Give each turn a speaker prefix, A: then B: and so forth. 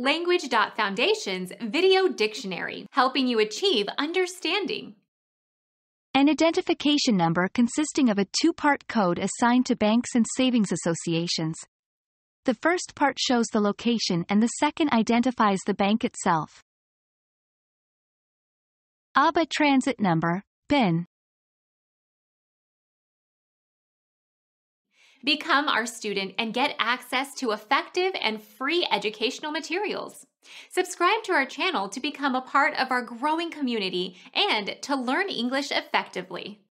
A: Language.Foundation's Video Dictionary, helping you achieve understanding.
B: An identification number consisting of a two-part code assigned to banks and savings associations. The first part shows the location and the second identifies the bank itself. ABA Transit Number, BIN.
A: Become our student and get access to effective and free educational materials. Subscribe to our channel to become a part of our growing community and to learn English effectively.